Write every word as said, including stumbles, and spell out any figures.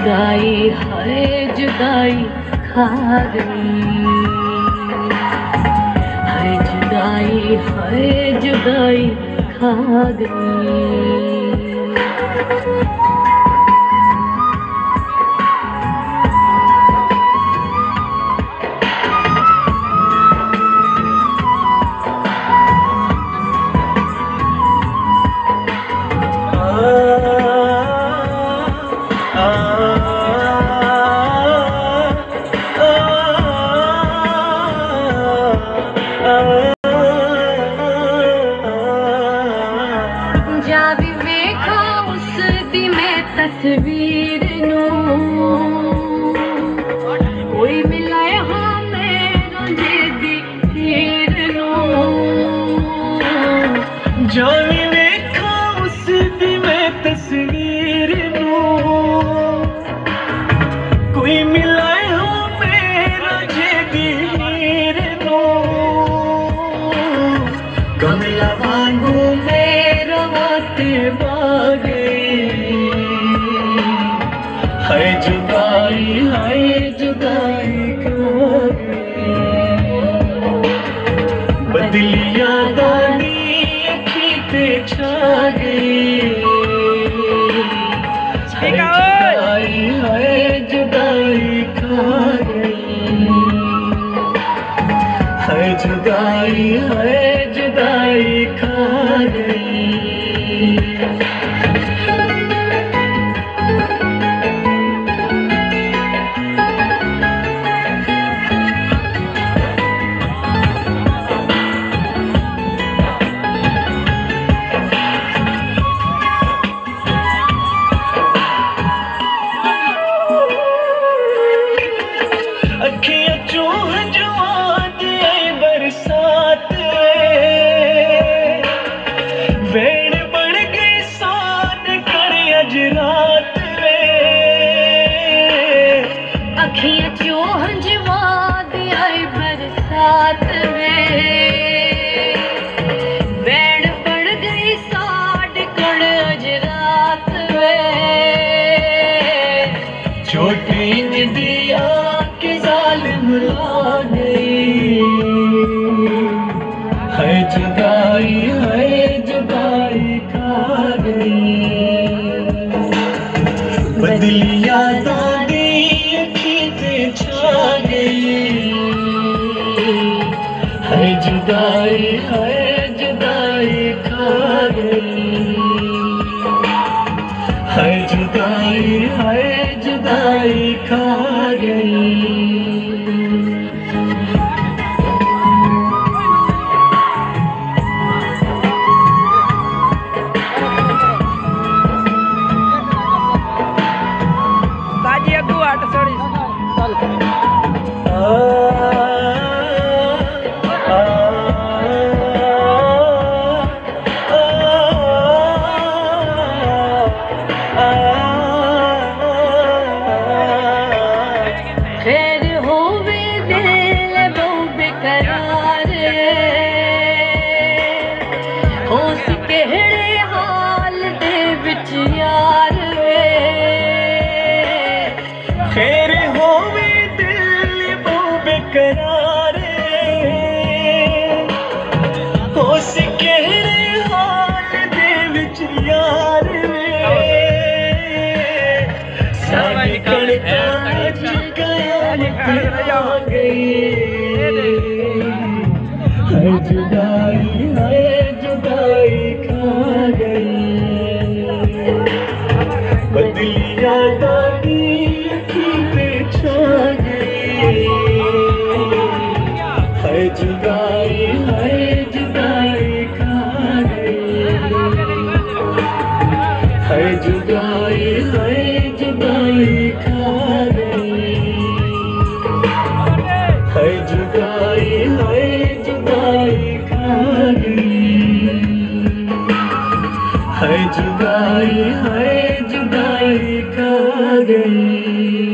जुदाई है जुदाई खा गई, है जुदाई है जुदाई खा गई। जा भी वेखा उस दी मैं तस्वीर नू, कोई मिलाए हाँ मेरा जेदी हीर नू। जा भी वेखा उस दी मैं तस्वीर नू, कोई मिलाए हाँ मेरा जेदी हीर नू। कमला वांगू मेरा वाते बागे, है जुदाई है जुदाई खा गई। बदलिया दानी अखी ते छा गई, जुदाई है जुदाई खा गई, है जुदाई है जुदाई खा गई। अखियां चूह जुआद आई बरसात, वेड़ बढ़ गई सान कर अज रात वे। अखियां चूह जुआद आई बरसात वे, वेड़ बढ़ गई सान कर अज रात वे। छोटी दिया के जालिम ला गई, है जुदाई है जुदाई खा गई। बदलिया दादी अखी ते छा गई, है जुदाई है जुदाई खा गई, है जुदाई है जुदाई खा गई। खैर होवे दिल बहु बेकरार, हो केड़े हाल दे विच यार वे। खैर होवे दिल बहु बेकरार, हो केड़े हाल दे विच यार वे। सारी कणका आ गई, है जुदाई है जुदाई खा गई। बदलिया दादी अखी पे छा गई, है जुदाई है जुदाई खा गई, है जुदाई है जुदाई खा गई, है जुदाई है जुदाई खा गई, है जुदाई है जुदाई खा गई।